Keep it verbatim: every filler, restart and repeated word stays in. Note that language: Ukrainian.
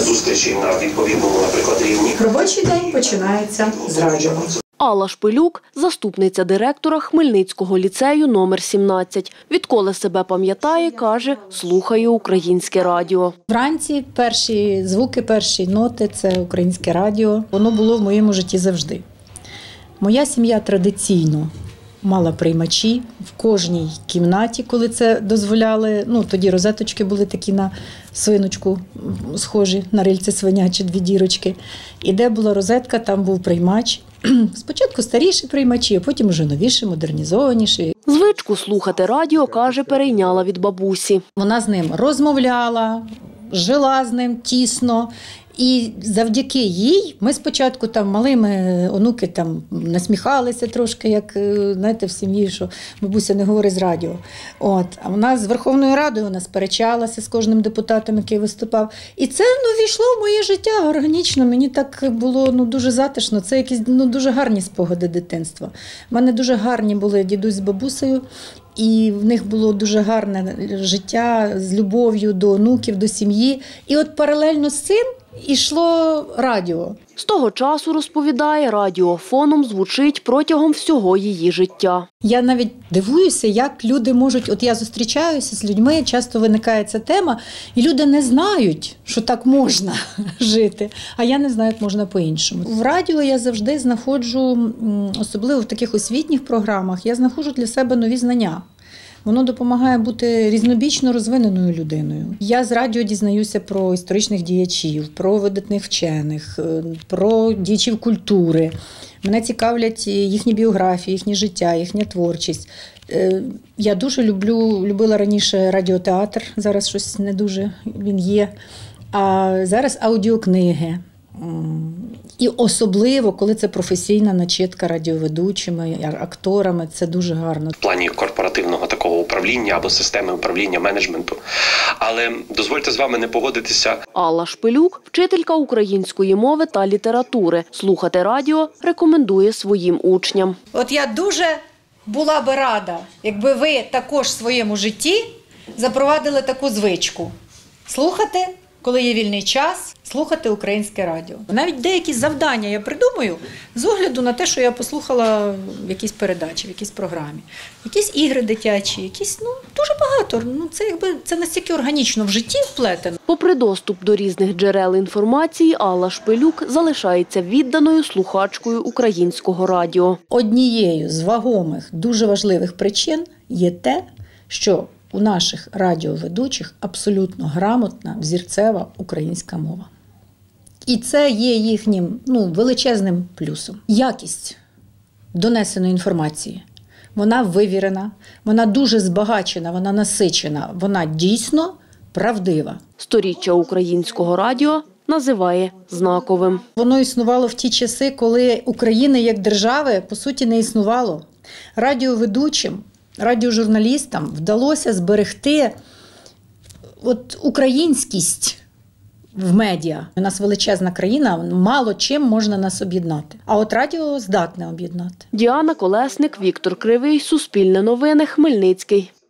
зустрічі на відповідному, наприклад, рівні. Робочий день починається з радіо. Алла Шпилюк – заступниця директора Хмельницького ліцею номер сімнадцять. Відколи себе пам'ятає, каже, слухає українське радіо. Вранці перші звуки, перші ноти – це українське радіо. Воно було в моєму житті завжди. Моя сім'я традиційно мала приймачі в кожній кімнаті, коли це дозволяли. Ну, тоді розеточки були такі на свиночку, схожі на рильце свинячі, дві дірочки. І де була розетка, там був приймач. Спочатку старіші приймачі, а потім вже новіші, модернізованіші. Звичку слухати радіо, каже, перейняла від бабусі. Вона з ним розмовляла, жила з ним тісно. І завдяки їй ми спочатку там малими онуки там насміхалися трошки, як, знаєте, в сім'ї, що бабуся не говорить з радіо. От. А вона з Верховною Радою, вона сперечалася з кожним депутатом, який виступав. І це, ну, війшло в моє життя органічно. Мені так було, ну, дуже затишно. Це якісь, ну, дуже гарні спогади дитинства. У мене дуже гарні були дідусь з бабусею. І в них було дуже гарне життя з любов'ю до онуків, до сім'ї. І от паралельно з цим йшло радіо. З того часу, розповідає, радіо фоном звучить протягом всього її життя. Я навіть дивуюся, як люди можуть, от я зустрічаюся з людьми, часто виникає ця тема, і люди не знають, що так можна жити, а я не знаю, як можна по-іншому. В радіо я завжди знаходжу, особливо в таких освітніх програмах, я знаходжу для себе нові знання. Воно допомагає бути різнобічно розвиненою людиною. Я з радіо дізнаюся про історичних діячів, про видатних вчених, про діячів культури. Мене цікавлять їхні біографії, їхнє життя, їхня творчість. Я дуже люблю, любила раніше радіотеатр, зараз щось не дуже він є, а зараз аудіокниги. І особливо, коли це професійна начитка радіоведучими, акторами, це дуже гарно. В плані корпоративного такого управління або системи управління, менеджменту. Але дозвольте з вами не погодитися. Алла Шпилюк – вчителька української мови та літератури. Слухати радіо рекомендує своїм учням. От я дуже була би рада, якби ви також в своєму житті запровадили таку звичку – слухати, коли є вільний час, слухати українське радіо. Навіть деякі завдання я придумаю з огляду на те, що я послухала в якійсь передачі, в якійсь програмі. Якісь ігри дитячі, якісь, ну, дуже багато. Ну, це, якби, це настільки органічно в житті вплетено. Попри доступ до різних джерел інформації, Алла Шпилюк залишається відданою слухачкою українського радіо. Однією з вагомих, дуже важливих причин є те, що у наших радіоведучих абсолютно грамотна, взірцева українська мова. І це є їхнім, ну, величезним плюсом. Якість донесеної інформації, вона вивірена, вона дуже збагачена, вона насичена, вона дійсно правдива. Сторіччя українського радіо називає знаковим. Воно існувало в ті часи, коли України як держави, по суті, не існувало. Радіоведучим, радіожурналістам вдалося зберегти от українськість в медіа. У нас величезна країна, мало чим можна нас об'єднати. А от радіо здатне об'єднати. Діана Колесник, Віктор Кривий, Суспільне новини, Хмельницький.